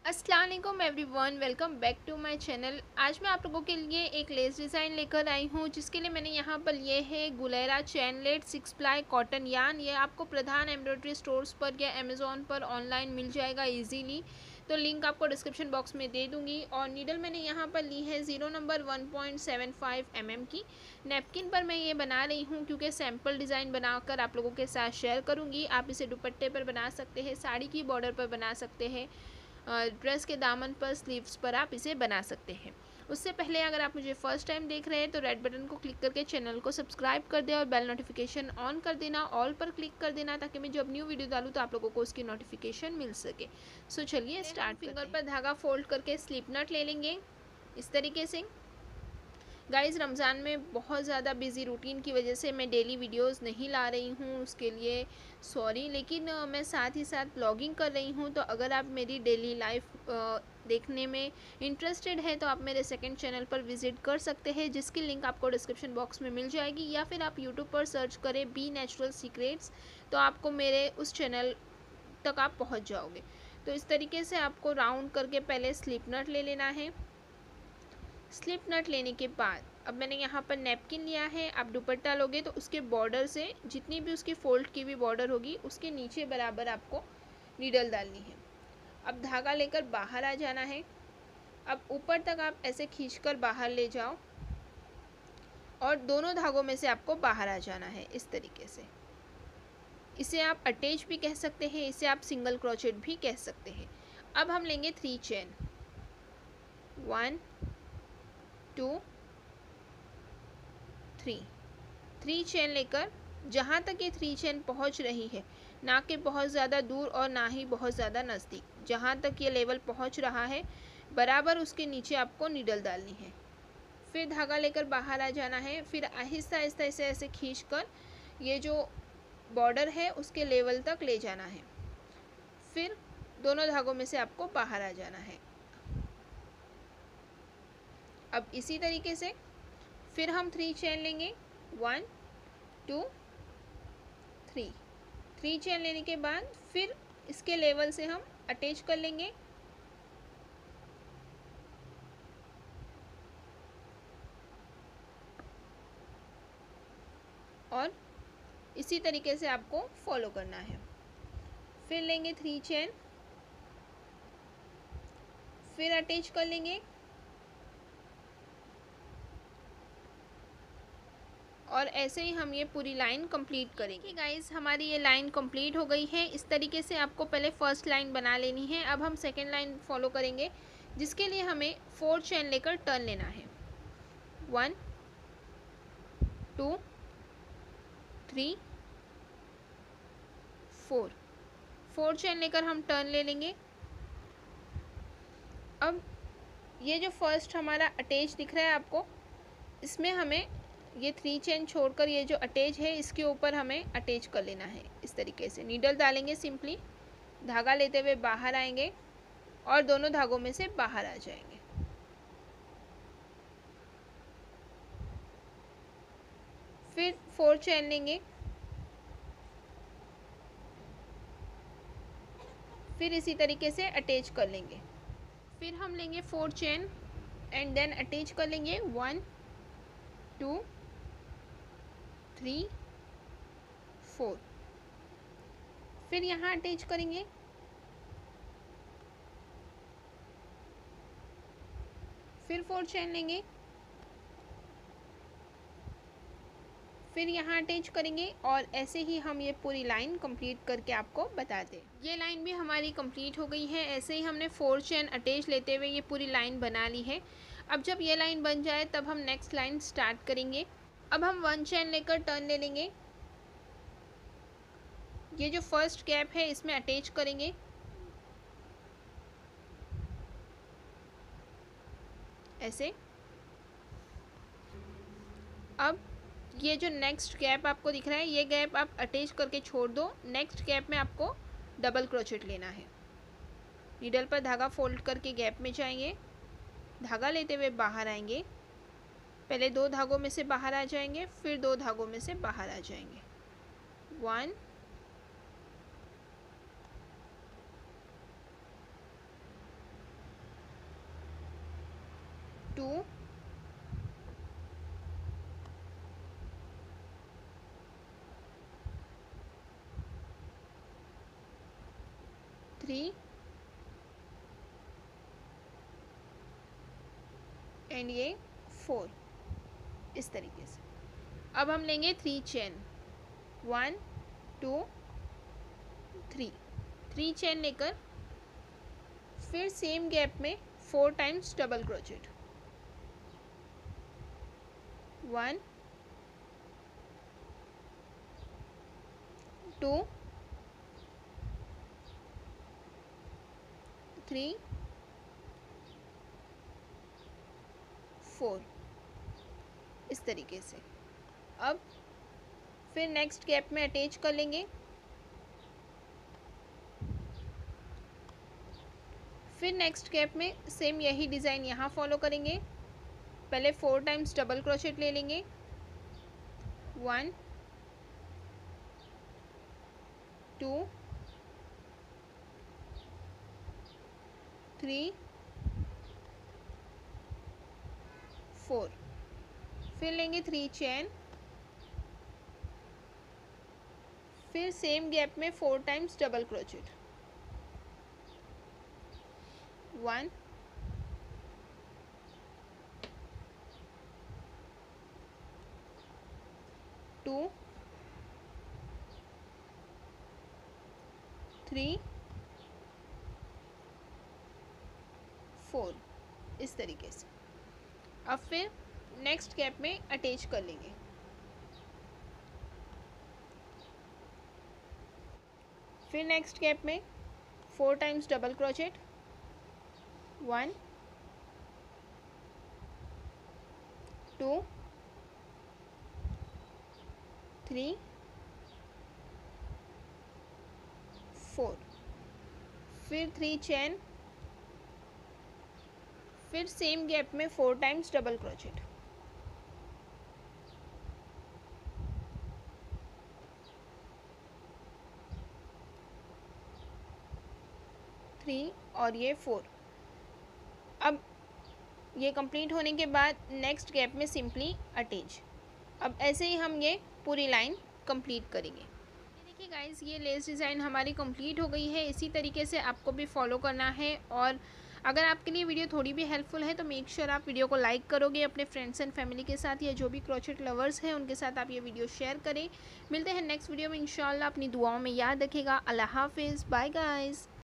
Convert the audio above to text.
अस्सलाम वालेकुम everyone, welcome back to my channel. आज मैं आप लोगों के लिए एक लेस डिज़ाइन लेकर आई हूँ, जिसके लिए मैंने यहाँ पर लिए है गुलेरा चैनलेट 6 प्लाई कॉटन यान। ये आपको प्रधान एम्ब्रॉयडरी स्टोर्स पर या अमेज़ॉन पर ऑनलाइन मिल जाएगा इजीली। तो लिंक आपको डिस्क्रिप्शन बॉक्स में दे दूँगी। और नीडल मैंने यहाँ पर ली है 0 नंबर 1.75 mm की। नैपकिन पर मैं ये बना रही हूँ क्योंकि सैम्पल डिज़ाइन बनाकर आप लोगों के साथ शेयर करूँगी। आप इसे दुपट्टे पर बना सकते हैं, साड़ी की बॉर्डर पर बना सकते हैं, ड्रेस के दामन पर, स्लीव्स पर आप इसे बना सकते हैं। उससे पहले अगर आप मुझे फर्स्ट टाइम देख रहे हैं तो रेड बटन को क्लिक करके चैनल को सब्सक्राइब कर दें और बेल नोटिफिकेशन ऑन कर देना, ऑल पर क्लिक कर देना, ताकि मैं जब न्यू वीडियो डालूँ तो आप लोगों को उसकी नोटिफिकेशन मिल सके। सो चलिए स्टार्ट। फिंगर पर धागा फोल्ड करके स्लिप नट ले लेंगे इस तरीके से। गाइज़, रमज़ान में बहुत ज़्यादा बिज़ी रूटीन की वजह से मैं डेली वीडियोस नहीं ला रही हूँ, उसके लिए सॉरी। लेकिन मैं साथ ही साथ ब्लॉगिंग कर रही हूँ, तो अगर आप मेरी डेली लाइफ देखने में इंटरेस्टेड है तो आप मेरे सेकंड चैनल पर विज़िट कर सकते हैं, जिसकी लिंक आपको डिस्क्रिप्शन बॉक्स में मिल जाएगी, या फिर आप यूट्यूब पर सर्च करें बी नेचुरल सीक्रेट्स, तो आपको मेरे उस चैनल तक आप पहुँच जाओगे। तो इस तरीके से आपको राउंड करके पहले स्लिप नट ले लेना है। स्लिप नट लेने के बाद अब मैंने यहाँ पर नैपकिन लिया है। आप दुपट्टा लोगे तो उसके बॉर्डर से जितनी भी उसकी फोल्ड की हुई बॉर्डर होगी उसके नीचे बराबर आपको नीडल डालनी है। अब धागा लेकर बाहर आ जाना है। अब ऊपर तक आप ऐसे खींचकर बाहर ले जाओ और दोनों धागों में से आपको बाहर आ जाना है इस तरीके से। इसे आप अटैच भी कह सकते हैं, इसे आप सिंगल क्रोचेट भी कह सकते हैं। अब हम लेंगे 3 चेन, 1 2 3 चेन लेकर जहाँ तक ये 3 चेन पहुँच रही है, ना कि बहुत ज़्यादा दूर और ना ही बहुत ज़्यादा नज़दीक, जहाँ तक ये लेवल पहुँच रहा है बराबर उसके नीचे आपको नीडल डालनी है। फिर धागा लेकर बाहर आ जाना है। फिर आहिस्ता आहिस्ता इसे ऐसे खींच कर ये जो बॉर्डर है उसके लेवल तक ले जाना है। फिर दोनों धागों में से आपको बाहर आ जाना है। अब इसी तरीके से फिर हम 3 चेन लेंगे, 1 2 3 चेन लेने के बाद फिर इसके लेवल से हम अटैच कर लेंगे और इसी तरीके से आपको फॉलो करना है। फिर लेंगे 3 चेन, फिर अटैच कर लेंगे और ऐसे ही हम ये पूरी लाइन कंप्लीट करेंगे। गाइस, हमारी ये लाइन कंप्लीट हो गई है। इस तरीके से आपको पहले फर्स्ट लाइन बना लेनी है। अब हम सेकेंड लाइन फॉलो करेंगे, जिसके लिए हमें 4 चेन लेकर टर्न लेना है। 1 2 3 4 चेन लेकर हम टर्न ले लेंगे। अब ये जो फर्स्ट हमारा अटैच दिख रहा है आपको, इसमें हमें ये 3 चेन छोड़कर ये जो अटैच है इसके ऊपर हमें अटैच कर लेना है। इस तरीके से नीडल डालेंगे, सिंपली धागा लेते हुए बाहर आएंगे और दोनों धागों में से बाहर आ जाएंगे। फिर 4 चेन लेंगे, फिर इसी तरीके से अटैच कर लेंगे। फिर हम लेंगे 4 चेन एंड देन अटैच कर लेंगे 1 2 3 4। फिर यहाँ अटैच करेंगे, फिर 4 चेन लेंगे, फिर यहाँ अटैच करेंगे और ऐसे ही हम ये पूरी लाइन कंप्लीट करके आपको बता दें। ये लाइन भी हमारी कंप्लीट हो गई है। ऐसे ही हमने 4 चेन अटैच लेते हुए ये पूरी लाइन बना ली है। अब जब ये लाइन बन जाए तब हम नेक्स्ट लाइन स्टार्ट करेंगे। अब हम 1 चेन लेकर टर्न ले लेंगे। ये जो फर्स्ट गैप है इसमें अटैच करेंगे, ऐसे। अब ये जो नेक्स्ट गैप आपको दिख रहा है, ये गैप आप अटैच करके छोड़ दो। नेक्स्ट गैप में आपको डबल क्रोचेट लेना है। नीडल पर धागा फोल्ड करके गैप में जाएंगे, धागा लेते हुए बाहर आएंगे। पहले 2 धागों में से बाहर आ जाएंगे, फिर 2 धागों में से बाहर आ जाएंगे। 1 2 3 एंड ये 4, इस तरीके से। अब हम लेंगे 3 चेन, 1 2 3, 3 चेन लेकर फिर सेम गैप में 4 टाइम्स डबल क्रोचेट, 1 2 3 4, इस तरीके से। अब फिर नेक्स्ट गैप में अटैच कर लेंगे, फिर नेक्स्ट गैप में सेम यही डिज़ाइन यहाँ फॉलो करेंगे। पहले 4 टाइम्स डबल क्रोचेट ले लेंगे, 1 2 3 4, फिर लेंगे 3 चेन, फिर सेम गैप में 4 टाइम्स डबल क्रोचेट, 1 2 3 4, इस तरीके से। अब फिर नेक्स्ट गैप में अटैच कर लेंगे, फिर नेक्स्ट गैप में 4 टाइम्स डबल क्रोचेट, 1 2 3 4, फिर 3 चेन, फिर सेम गैप में 4 टाइम्स डबल क्रोचेट, 3 और ये 4। अब ये कंप्लीट होने के बाद नेक्स्ट गैप में सिंपली अटैच। अब ऐसे ही हम ये पूरी लाइन कंप्लीट करेंगे। देखिए गाइस, ये लेस डिज़ाइन हमारी कंप्लीट हो गई है। इसी तरीके से आपको भी फॉलो करना है, और अगर आपके लिए वीडियो थोड़ी भी हेल्पफुल है तो मेक श्योर आप वीडियो को लाइक करोगे, अपने फ्रेंड्स एंड फैमिली के साथ या जो भी क्रोचेट लवर्स हैं उनके साथ आप ये वीडियो शेयर करें। मिलते हैं नेक्स्ट वीडियो में इंशाल्लाह। अपनी दुआओं में याद रखिएगा। अल्लाह हाफिज़, बाय गाइस।